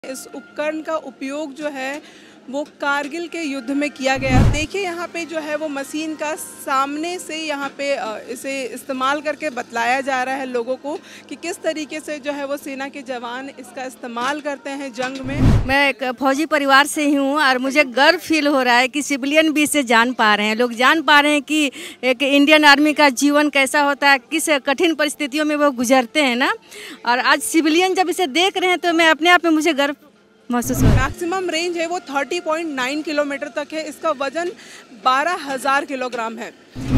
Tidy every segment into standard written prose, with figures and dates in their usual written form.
इस उपकरण का उपयोग जो है वो कारगिल के युद्ध में किया गया। देखिए यहाँ पे जो है वो मशीन का सामने से यहाँ पे इसे इस्तेमाल करके बतलाया जा रहा है लोगों को कि किस तरीके से जो है वो सेना के जवान इसका इस्तेमाल करते हैं जंग में। मैं एक फौजी परिवार से ही हूँ और मुझे गर्व फील हो रहा है कि सिविलियन भी इसे जान पा रहे हैं। लोग जान पा रहे हैं कि एक इंडियन आर्मी का जीवन कैसा होता है, किस कठिन परिस्थितियों में वो गुजरते हैं ना। और आज सिविलियन जब इसे देख रहे हैं तो मैं अपने आप में मुझे गर्व महसूस हो रहा है। मैक्सिमम रेंज है वो 30.9 किलोमीटर तक है। इसका वजन 12,000 किलोग्राम है।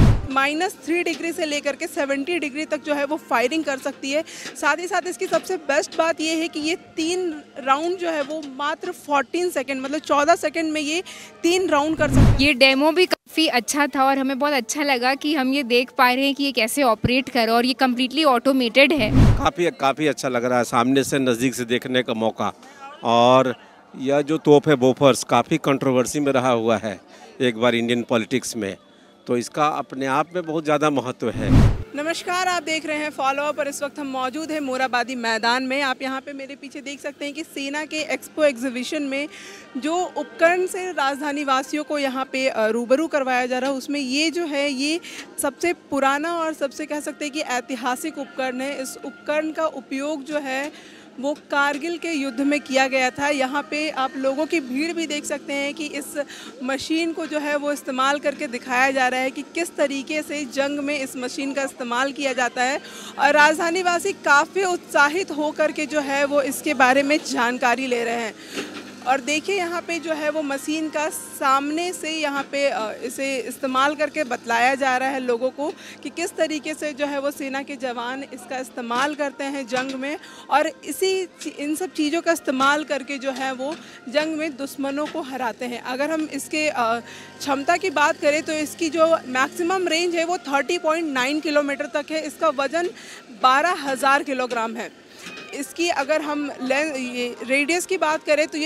-3 डिग्री से लेकर के 70 डिग्री तक जो है वो फायरिंग कर सकती है। साथ ही साथ इसकी सबसे बेस्ट बात ये है कि ये 3 राउंड जो है वो मात्र 14 सेकंड मतलब 14 सेकंड में ये 3 राउंड कर सकती है। ये डेमो भी काफ़ी अच्छा था और हमें बहुत अच्छा लगा कि हम ये देख पा रहे हैं कि ये कैसे ऑपरेट कर और ये कम्प्लीटली ऑटोमेटेड है। काफ़ी अच्छा लग रहा है सामने से नज़दीक से देखने का मौका। और यह जो तोप है बोफर्स काफ़ी कंट्रोवर्सी में रहा हुआ है एक बार इंडियन पॉलिटिक्स में, तो इसका अपने आप में बहुत ज़्यादा महत्व है। नमस्कार, आप देख रहे हैं फॉलो अप और इस वक्त हम मौजूद हैं मोराबादी मैदान में। आप यहाँ पे मेरे पीछे देख सकते हैं कि सेना के एक्सपो एग्जीबिशन में जो उपकरण से राजधानी वासियों को यहाँ पे रूबरू करवाया जा रहा है उसमें ये जो है ये सबसे पुराना और सबसे कह सकते हैं कि ऐतिहासिक उपकरण है। इस उपकरण का उपयोग जो है वो कारगिल के युद्ध में किया गया था। यहाँ पे आप लोगों की भीड़ भी देख सकते हैं कि इस मशीन को जो है वो इस्तेमाल करके दिखाया जा रहा है कि किस तरीके से जंग में इस मशीन का इस्तेमाल किया जाता है। और राजधानी वासी काफ़ी उत्साहित होकर के जो है वो इसके बारे में जानकारी ले रहे हैं। और देखिए यहाँ पे जो है वो मशीन का सामने से यहाँ पे इसे इस्तेमाल करके बतलाया जा रहा है लोगों को कि किस तरीके से जो है वो सेना के जवान इसका इस्तेमाल करते हैं जंग में। और इन सब चीज़ों का इस्तेमाल करके जो है वो जंग में दुश्मनों को हराते हैं। अगर हम इसके क्षमता की बात करें तो इसकी जो मैक्सिमम रेंज है वो 30.9 किलोमीटर तक है। इसका वज़न 12,000 किलोग्राम है। इसकी अगर हम रेडियस की बात करें तो ये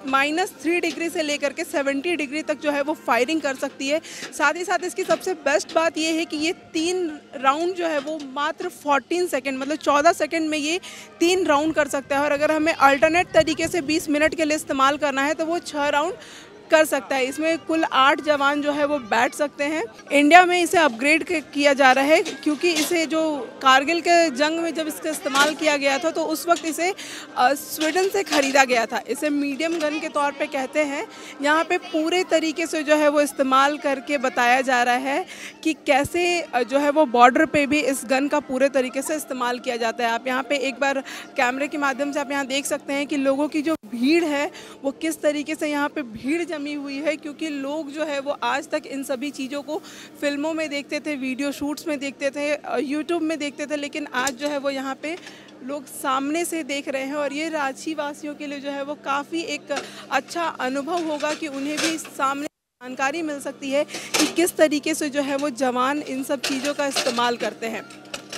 -3 डिग्री से लेकर के 70 डिग्री तक जो है वो फायरिंग कर सकती है। साथ ही साथ इसकी सबसे बेस्ट बात ये है कि ये 3 राउंड जो है वो मात्र 14 सेकंड मतलब 14 सेकंड में ये 3 राउंड कर सकता है। और अगर हमें अल्टरनेट तरीके से 20 मिनट के लिए इस्तेमाल करना है तो वो 6 राउंड कर सकता है। इसमें कुल 8 जवान जो है वो बैठ सकते हैं। इंडिया में इसे अपग्रेड किया जा रहा है क्योंकि इसे जो कारगिल के जंग में जब इसका इस्तेमाल किया गया था तो उस वक्त इसे स्वीडन से ख़रीदा गया था। इसे मीडियम गन के तौर पे कहते हैं। यहाँ पे पूरे तरीके से जो है वो इस्तेमाल करके बताया जा रहा है कि कैसे जो है वो बॉर्डर पे भी इस गन का पूरे तरीके से इस्तेमाल किया जाता है। आप यहाँ पे एक बार कैमरे के माध्यम से आप यहाँ देख सकते हैं कि लोगों की जो भीड़ है वो किस तरीके से यहाँ पे भीड़ जमी हुई है, क्योंकि लोग जो है वो आज तक इन सभी चीज़ों को फिल्मों में देखते थे, वीडियो शूट्स में देखते थे, यूट्यूब में देखते थे, लेकिन आज जो है वो यहाँ पे लोग सामने से देख रहे हैं। और ये रांची वासियों के लिए जो है वो काफ़ी एक अच्छा अनुभव होगा कि उन्हें भी सामने जानकारी मिल सकती है कि किस तरीके से जो है वो जवान इन सब चीज़ों का इस्तेमाल करते हैं।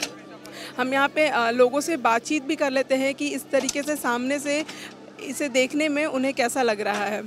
हम यहाँ पे लोगों से बातचीत भी कर लेते हैं कि इस तरीके से सामने से इसे देखने में उन्हें कैसा लग रहा है।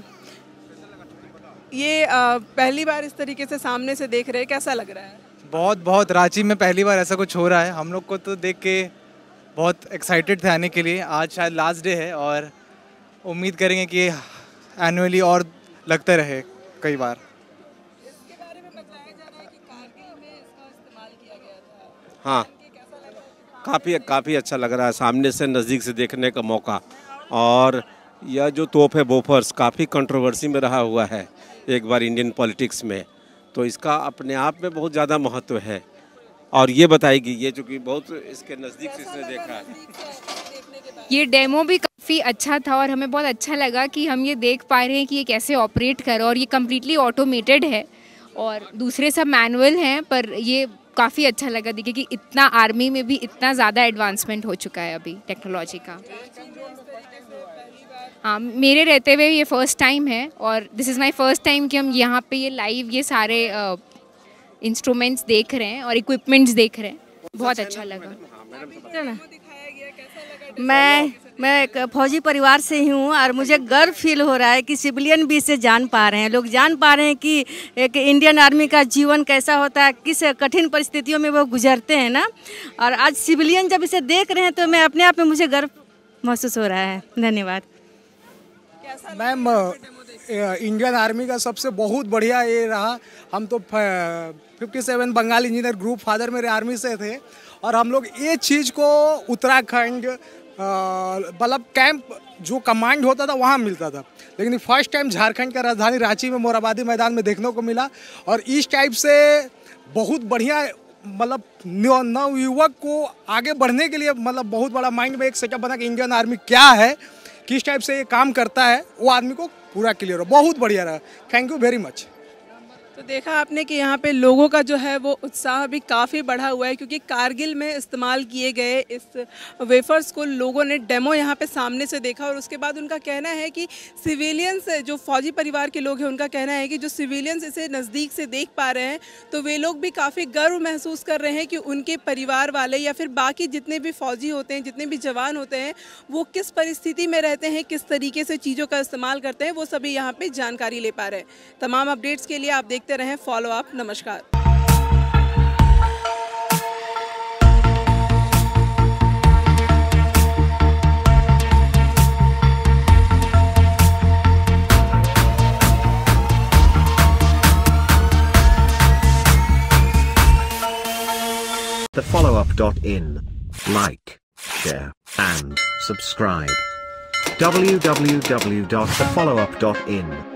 ये पहली बार इस तरीके से सामने से देख रहे हैं, कैसा लग रहा है? बहुत रांची में पहली बार ऐसा कुछ हो रहा है। हम लोग को तो देख के बहुत एक्साइटेड थे आने के लिए। आज शायद लास्ट डे है और उम्मीद करेंगे कि एनुअली और लगता रहे कई बार। इसके बारे में बताया जा रहा है कि कारगिल में इसका इस्तेमाल किया गया था। हाँ, काफ़ी अच्छा लग रहा है सामने से नज़दीक से देखने का मौका। और यह जो तोप है बोफर्स काफ़ी कंट्रोवर्सी में रहा हुआ है एक बार इंडियन पॉलिटिक्स में, तो इसका अपने आप में बहुत ज़्यादा महत्व है। और ये बताएगी ये चूँकि बहुत इसके नज़दीक से इसने देखा है। ये डेमो भी काफ़ी अच्छा था और हमें बहुत अच्छा लगा कि हम ये देख पा रहे हैं कि ये कैसे ऑपरेट कर और ये कम्प्लीटली ऑटोमेटेड है और दूसरे सब मैनुअल हैं, पर ये काफ़ी अच्छा लगा देखिए कि इतना आर्मी में भी इतना ज़्यादा एडवांसमेंट हो चुका है अभी टेक्नोलॉजी का। हाँ, मेरे रहते हुए ये फ़र्स्ट टाइम है और this is my first time कि हम यहाँ पे ये लाइव ये सारे इंस्ट्रूमेंट्स देख रहे हैं और इक्विपमेंट्स देख रहे हैं। बहुत अच्छा लगा। मैं एक फौजी परिवार से ही हूँ और मुझे गर्व फील हो रहा है कि सिविलियन भी इसे जान पा रहे हैं। लोग जान पा रहे हैं कि एक इंडियन आर्मी का जीवन कैसा होता है, किस कठिन परिस्थितियों में वो गुजरते हैं ना। और आज सिविलियन जब इसे देख रहे हैं तो मैं अपने आप में मुझे गर्व महसूस हो रहा है। धन्यवाद। मैम इंडियन आर्मी का सबसे बहुत बढ़िया ये रहा। हम तो 57 बंगाल इंजीनियर ग्रुप, फादर मेरे आर्मी से थे और हम लोग ये चीज़ को उत्तराखंड मतलब कैंप जो कमांड होता था वहाँ मिलता था, लेकिन फर्स्ट टाइम झारखंड का राजधानी रांची में मोराबादी मैदान में देखने को मिला। और इस टाइप से बहुत बढ़िया मतलब नवयुवक को आगे बढ़ने के लिए मतलब बहुत बड़ा माइंड में एक सेटअप बना कि इंडियन आर्मी क्या है, किस टाइप से ये काम करता है, वो आदमी को पूरा क्लियर हो। बहुत बढ़िया रहा, थैंक यू वेरी मच। तो देखा आपने कि यहाँ पे लोगों का जो है वो उत्साह भी काफ़ी बढ़ा हुआ है, क्योंकि कारगिल में इस्तेमाल किए गए इस वेफर्स को लोगों ने डेमो यहाँ पे सामने से देखा और उसके बाद उनका कहना है कि सिविलियंस, जो फौजी परिवार के लोग हैं, उनका कहना है कि जो सिविलियंस इसे नज़दीक से देख पा रहे हैं तो वे लोग भी काफ़ी गर्व महसूस कर रहे हैं कि उनके परिवार वाले या फिर बाकी जितने भी फौजी होते हैं, जितने भी जवान होते हैं, वो किस परिस्थिति में रहते हैं, किस तरीके से चीज़ों का इस्तेमाल करते हैं, वो सभी यहाँ पर जानकारी ले पा रहे हैं। तमाम अपडेट्स के लिए आप देखते रहें फॉलो अप। नमस्कार। The followup.in. Like, share, and subscribe. www.thefollowup.in